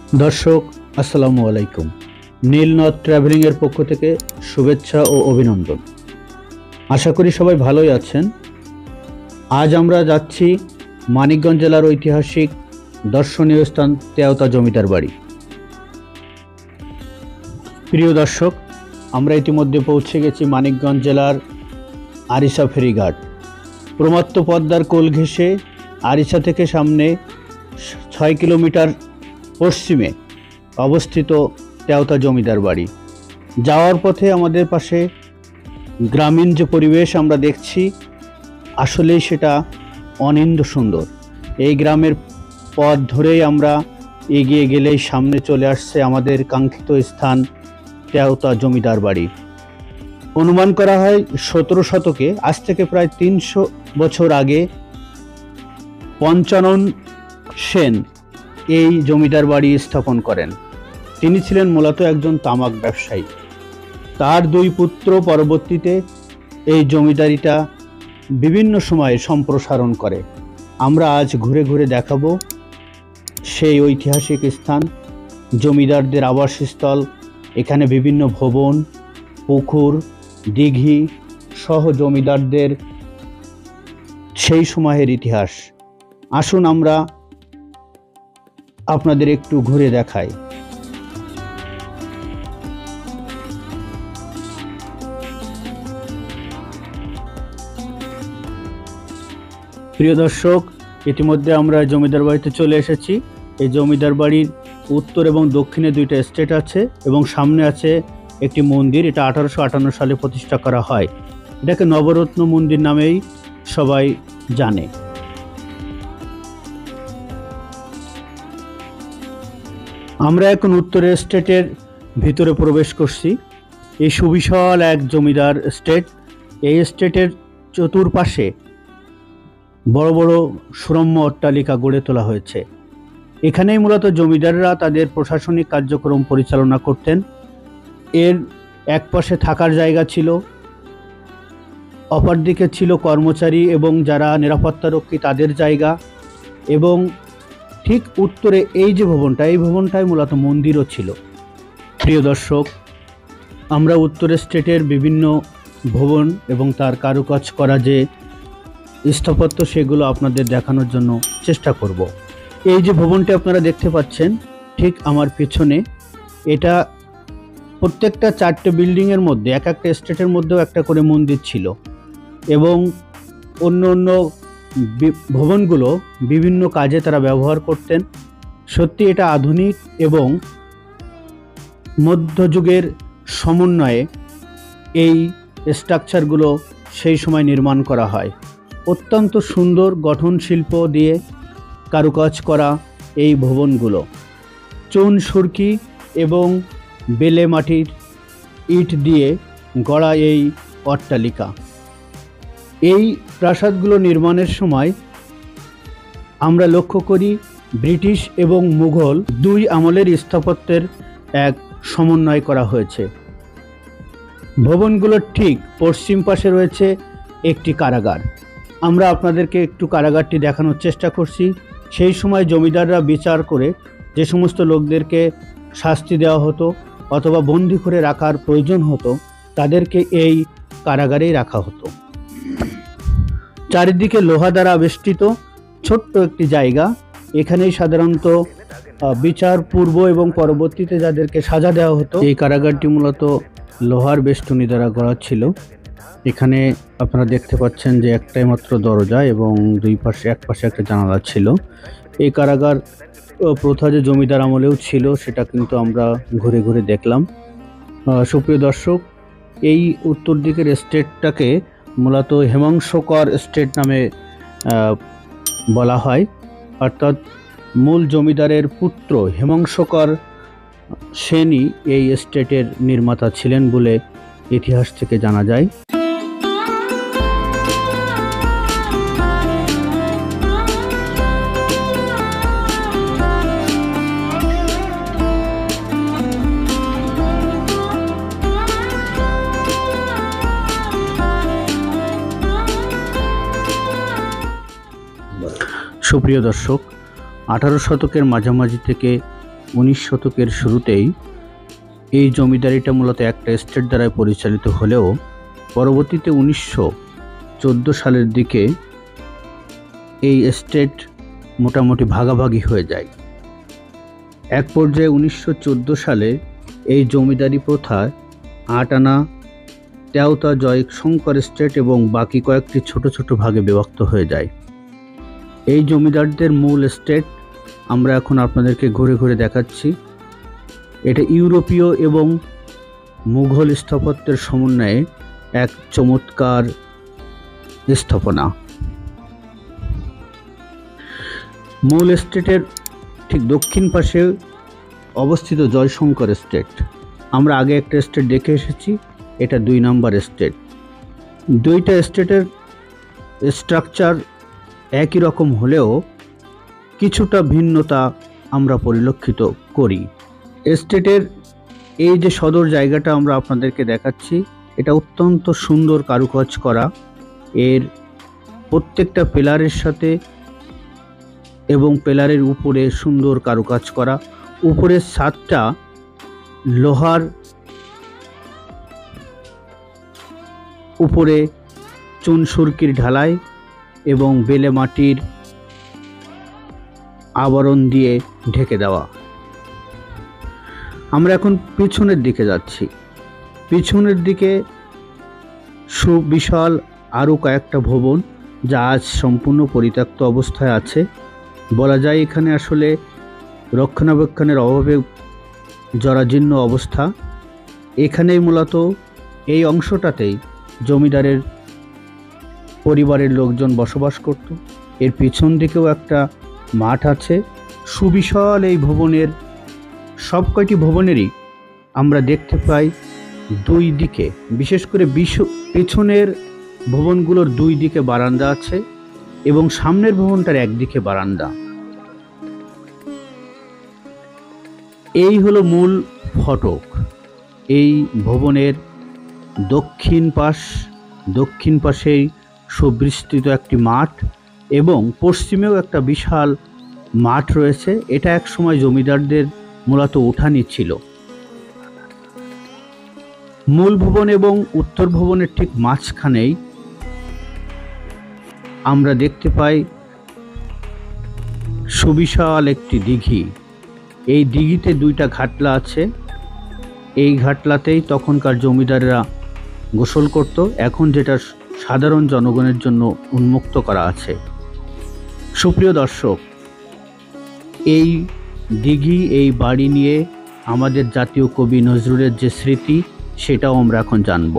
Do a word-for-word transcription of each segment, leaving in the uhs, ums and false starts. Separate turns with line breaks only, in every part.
दर्शक আসসালামু আলাইকুম। নীলনদ ট্রাভেলিং এর পক্ষ থেকে শুভেচ্ছা ও অভিনন্দন। আশা করি সবাই ভালোই আছেন। আজ আমরা যাচ্ছি মানিকগঞ্জ জেলার ঐতিহাসিক দর্শনীয় স্থান তেওতা জমিদার বাড়ি। প্রিয় দর্শক, আমরা ইতিমধ্যে পৌঁছে গেছি মানিকগঞ্জ জেলার আরিসা ফেরিঘাট। প্রমাত্য পদ্মার কোল ঘেঁষে আরিসা থেকে সামনে ছয় কিলোমিটার পশ্চিমে অবস্থিত তেওতা জমিদার বাড়ি। যাওয়ার পথে আমাদের পাশে গ্রামীণ যে পরিবেশ আমরা দেখছি, আসলেই সেটা অনিন্দ সুন্দর। এই গ্রামের পথ ধরেই আমরা এগিয়ে গেলেই সামনে চলে আসছে আমাদের কাঙ্ক্ষিত স্থান তেওতা জমিদার বাড়ি। অনুমান করা হয় সতেরো শতকে, আজ থেকে প্রায় তিনশো বছর আগে পঞ্চানন সেন এই জমিদার বাড়ি স্থাপন করেন। তিনি ছিলেন মূলত একজন তামাক ব্যবসায়ী। তার দুই পুত্র পরবর্তীতে এই জমিদারিটা বিভিন্ন সময়ে সম্প্রসারণ করে। আমরা আজ ঘুরে ঘুরে দেখাবো সেই ঐতিহাসিক স্থান, জমিদারদের আবাসস্থল। এখানে বিভিন্ন ভবন, পুকুর, দিঘি সহ জমিদারদের সেই সময়ের ইতিহাস। আসুন আমরা আপনাদের একটু ঘুরে দেখাই। প্রিয় দর্শক, ইতিমধ্যে আমরা জমিদার বাড়িতে চলে এসেছি। এই জমিদার বাড়ির উত্তর এবং দক্ষিণে দুইটা স্টেট আছে এবং সামনে আছে একটি মন্দির। এটা আঠারোশো আটান্ন সালে প্রতিষ্ঠা করা হয়। এটাকে নবরত্ন মন্দির নামেই সবাই জানে। আমরা এখন উত্তরের স্টেটের ভিতরে প্রবেশ করছি। এই সুবিশাল এক জমিদার স্টেট। এই স্টেটের চতুর্পাশে বড় বড় সুরম্য অট্টালিকা গড়ে তোলা হয়েছে। এখানেই মূলত জমিদাররা তাদের প্রশাসনিক কার্যক্রম পরিচালনা করতেন। এর এক পাশে থাকার জায়গা ছিল, অপরদিকে ছিল কর্মচারী এবং যারা নিরাপত্তারক্ষী তাদের জায়গা, এবং ঠিক উত্তরে এই যে ভবনটা, এই ভবনটাই মূলত মন্দিরও ছিল। প্রিয় দর্শক, আমরা উত্তরের স্টেটের বিভিন্ন ভবন এবং তার কারুকাজ করা যে স্থাপত্য সেগুলো আপনাদের দেখানোর জন্য চেষ্টা করব। এই যে ভবনটি আপনারা দেখতে পাচ্ছেন ঠিক আমার পেছনে, এটা প্রত্যেকটা চারটে বিল্ডিংয়ের মধ্যে, এক একটা স্টেটের মধ্যেও একটা করে মন্দির ছিল, এবং অন্য অন্য ভবনগুলো বিভিন্ন কাজে তারা ব্যবহার করতেন। সত্যি এটা আধুনিক এবং মধ্যযুগের সমন্বয়ে এই স্ট্রাকচারগুলো সেই সময় নির্মাণ করা হয়। অত্যন্ত সুন্দর গঠন শিল্প দিয়ে কারুকাজ করা এই ভবনগুলো, চুন সুরকি এবং বেলে মাটির ইট দিয়ে গড়া এই অট্টালিকা। এই প্রাসাদগুলো নির্মাণের সময় আমরা লক্ষ্য করি ব্রিটিশ এবং মুঘল দুই আমলের স্থাপত্যের এক সমন্বয় করা হয়েছে। ভবনগুলোর ঠিক পশ্চিম পাশে রয়েছে একটি কারাগার। আমরা আপনাদেরকে একটু কারাগারটি দেখানোর চেষ্টা করছি। সেই সময় জমিদাররা বিচার করে যে সমস্ত লোকদেরকে শাস্তি দেওয়া হতো অথবা বন্দি করে রাখার প্রয়োজন হতো, তাদেরকে এই কারাগারেই রাখা হতো। চারিদিকে লোহা দ্বারা বেষ্টিত ছোট্ট একটি জায়গা। এখানেই সাধারণত বিচার পূর্ব এবং পরবর্তীতে যাদেরকে সাজা দেওয়া হতো। এই কারাগারটি মূলত লোহার বেষ্টনী দ্বারা গড়া ছিল। এখানে আপনারা দেখতে পাচ্ছেন যে একটাই মাত্র দরজা এবং দুই পাশে এক পাশে একটা জানালা ছিল। এই কারাগার প্রথা যে জমিদার আমলেও ছিল সেটা কিন্তু আমরা ঘুরে ঘুরে দেখলাম। সুপ্রিয় দর্শক, এই উত্তর দিকের স্টেটটাকে মূলত হেমাংশকর স্টেট নামে বলা হয়, অর্থাৎ মূল জমিদারের পুত্র হেমাংশকর সেনই এই স্টেটের নির্মাতা ছিলেন বলে ইতিহাস থেকে জানা যায়। সুপ্রিয় দর্শক, আঠারো শতকের মাঝামাঝি থেকে উনিশ শতকের শুরুতেই এই জমিদারিটা মূলত একটা এস্টেট দ্বারাই পরিচালিত হলেও পরবর্তীতে উনিশশো চোদ্দো সালের দিকে এই এস্টেট মোটামুটি ভাগাভাগি হয়ে যায়। এক পর্যায়ে উনিশশো চোদ্দো সালে এই জমিদারি প্রথায় আট আনা তেওতা জয় শঙ্কর এস্টেট এবং বাকি কয়েকটি ছোট ছোট ভাগে বিভক্ত হয়ে যায়। এই জমিদারদের মূল এস্টেট আমরা এখন আপনাদেরকে ঘুরে ঘুরে দেখাচ্ছি। এটা ইউরোপীয় এবং মুঘল স্থাপত্যের সমন্বয়ে এক চমৎকার স্থাপনা। মূল এস্টেটের ঠিক দক্ষিণ পাশে অবস্থিত জয়শঙ্কর এস্টেট। আমরা আগে একটা এস্টেট দেখে এসেছি, এটা দুই নম্বর এস্টেট। দুইটা এস্টেটের স্ট্রাকচার একই রকম হলেও কিছুটা ভিন্নতা আমরা পরিলক্ষিত করি। এস্টেটের এই যে সদর জায়গাটা আমরা আপনাদেরকে দেখাচ্ছি, এটা অত্যন্ত সুন্দর কারুকাজ করা। এর প্রত্যেকটা পিলারের সাথে এবং পিলারের উপরে সুন্দর কারুকাজ করা। উপরের ছাদটা লোহার, উপরে চুন সুরকির ঢালাই এবং বেলে মাটির আবরণ দিয়ে ঢেকে দেওয়া। আমরা এখন পিছনের দিকে যাচ্ছি। পিছনের দিকে সুবিশাল আরও কয়েকটা ভবন যা আজ সম্পূর্ণ পরিত্যক্ত অবস্থায় আছে। বলা যায় এখানে আসলে রক্ষণাবেক্ষণের অভাবে জরাজীর্ণ অবস্থা। এখানেই মূলত এই অংশটাতেই জমিদারের পরিবারের লোকজন বসবাস করত। এর পিছন দিকেও একটা মাঠ আছে। সুবিশাল এই ভবনের সব কয়টি ভবনেরই আমরা দেখতে পাই দুই দিকে, বিশেষ করে পিছনের ভবনগুলোর দুই দিকে বারান্দা আছে এবং সামনের ভবনটার একদিকে বারান্দা। এই হলো মূল ফটক। এই ভবনের দক্ষিণ পাশ দক্ষিণ পাশেই সুবিস্তৃত একটি মাঠ এবং পশ্চিমেও একটা বিশাল মাঠ রয়েছে। এটা এক সময় জমিদারদের মূলত উঠানি ছিল। মূল ভবন এবং উত্তর ভবনের ঠিক মাঝখানেই আমরা দেখতে পাই সুবিশাল একটি দিঘি। এই দিঘিতে দুইটা ঘাটলা আছে। এই ঘাটলাতেই তখনকার জমিদাররা গোসল করত, এখন যেটা সাধারণ জনগণের জন্য উন্মুক্ত করা আছে। সুপ্রিয় দর্শক, এই দিঘি, এই বাড়ি নিয়ে আমাদের জাতীয় কবি নজরুলের যে স্মৃতি, সেটাও আমরা এখন জানব।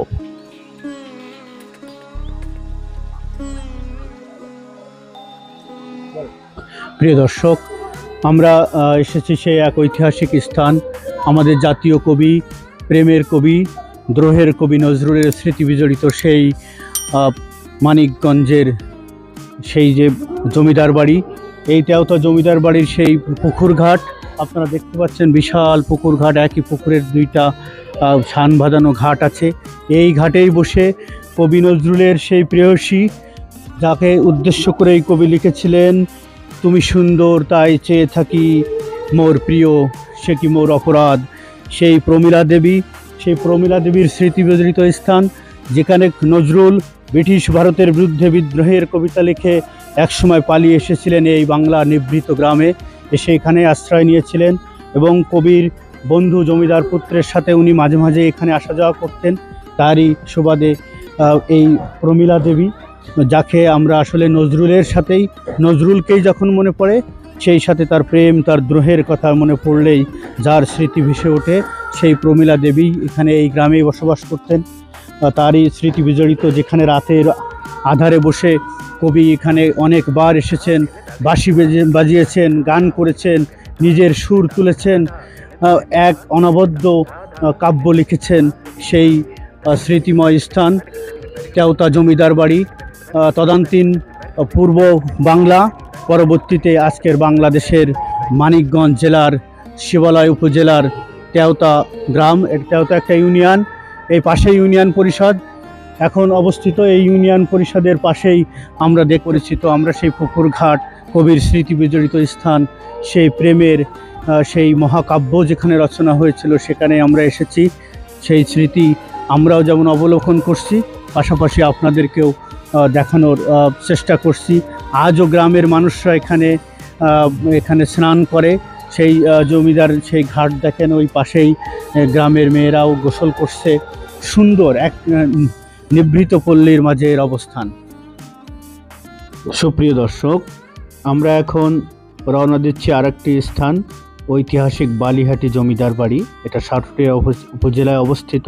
প্রিয় দর্শক, আমরা এসেছি সেই এক ঐতিহাসিক স্থান, আমাদের জাতীয় কবি, প্রেমের কবি, দ্রোহের কবি নজরুলের স্মৃতি বিজড়িত সেই মানিকগঞ্জের সেই যে জমিদার বাড়ি। এই তেওতা জমিদার বাড়ির সেই পুকুর ঘাট আপনারা দেখতে পাচ্ছেন। বিশাল পুকুর ঘাট, একই পুকুরের দুইটা শান বাঁধানো ঘাট আছে। এই ঘাটেই বসে কবি নজরুলের সেই প্রেয়সী, যাকে উদ্দেশ্য করে এই কবি লিখেছিলেন, তুমি সুন্দর তাই চেয়ে থাকি মোর প্রিয়, সে কি মোর অপরাধ, সেই প্রমীলা দেবী, সেই প্রমীলা দেবীর স্মৃতি বিজড়িত স্থান, যেখানে নজরুল ব্রিটিশ ভারতের বিরুদ্ধে বিদ্রোহের কবিতা লিখে একসময় পালিয়ে এসেছিলেন এই বাংলা নিভৃত গ্রামে, এসে এখানে আশ্রয় নিয়েছিলেন এবং কবির বন্ধু জমিদার পুত্রের সাথে উনি মাঝে মাঝে এখানে আসা যাওয়া করতেন। তারই সুবাদে এই প্রমীলা দেবী, যাকে আমরা আসলে নজরুলের সাথেই, নজরুলকেই যখন মনে পড়ে, সেই সাথে তার প্রেম, তার দ্রোহের কথা মনে পড়লেই যার স্মৃতি ভেসে ওঠে, সেই প্রমীলা দেবী এখানে এই গ্রামেই বসবাস করতেন। তারই স্মৃতি বিজড়িত, যেখানে রাতের আধারে বসে কবি এখানে অনেকবার এসেছেন, বাঁশি বাজিয়েছেন, গান করেছেন, নিজের সুর তুলেছেন, এক অনবদ্য কাব্য লিখেছেন। সেই স্মৃতিময় স্থান তেওতা জমিদার বাড়ি, তদানীন্তন পূর্ব বাংলা, পরবর্তীতে আজকের বাংলাদেশের মানিকগঞ্জ জেলার শিবালয় উপজেলার তেওতা গ্রাম। তেওতা একটা ইউনিয়ন, এই পাশে ইউনিয়ন পরিষদ এখন অবস্থিত। এই ইউনিয়ন পরিষদের পাশেই আমরা দেখ পরিচিত আমরা সেই পুকুর ঘাট, কবির স্মৃতি বিজড়িত স্থান, সেই প্রেমের সেই মহাকাব্য যেখানে রচনা হয়েছিল সেখানে আমরা এসেছি। সেই স্মৃতি আমরাও যেমন অবলোকন করছি, পাশাপাশি আপনাদেরকেও দেখানোর চেষ্টা করছি। আজও গ্রামের মানুষরা এখানে এখানে স্নান করে। সেই জমিদার সেই ঘাট দেখেন, ওই পাশেই গ্রামের মেয়েরাও গোসল করছে। সুন্দর এক নিভৃত পল্লীর মাঝে এর অবস্থান। সুপ্রিয় দর্শক, আমরা এখন রওনা দিচ্ছি আর একটি স্থান, ঐতিহাসিক বালিহাটি জমিদার বাড়ি। এটা সাটুরিয়া উপজেলায় অবস্থিত।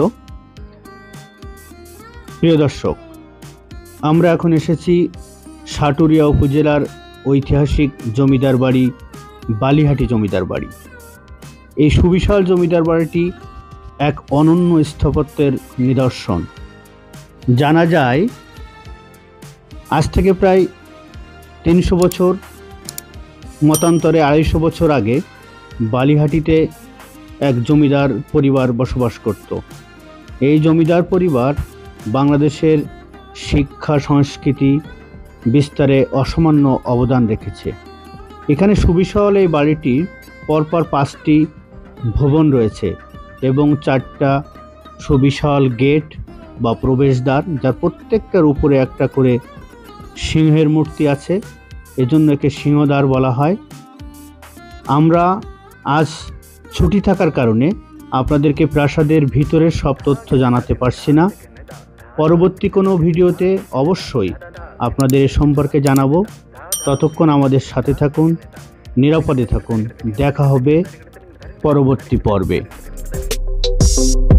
প্রিয় দর্শক, আমরা এখন এসেছি সাটুরিয়া উপজেলার ঐতিহাসিক জমিদার বাড়ি বালিহাটি জমিদার বাড়ি। এই সুবিশাল জমিদার বাড়িটি এক অনন্য স্থাপত্যের নিদর্শন। জানা যায় আজ থেকে প্রায় তিনশো বছর, মতান্তরে আড়াইশো বছর আগে বালিহাটিতে এক জমিদার পরিবার বসবাস করত। এই জমিদার পরিবার বাংলাদেশের শিক্ষা সংস্কৃতি বিস্তারে অসামান্য অবদান রেখেছে। এখানে সুবিশাল এই বাড়িটির পরপর পাঁচটি ভবন রয়েছে এবং চারটা সুবিশাল গেট বা প্রবেশদ্বার, যার প্রত্যেকটার উপরে একটা করে সিংহের মূর্তি আছে, এজন্য একে সিংহদ্বার বলা হয়। আমরা আজ ছুটি থাকার কারণে আপনাদেরকে প্রাসাদের ভিতরের সব তথ্য জানাতে পারছি না। পরবর্তী কোনো ভিডিওতে অবশ্যই আপনাদের এ সম্পর্কে জানাবো। ততক্ষণ আমাদের সাথে থাকুন, নিরাপদে থাকুন। দেখা হবে পরবর্তী পর্বে।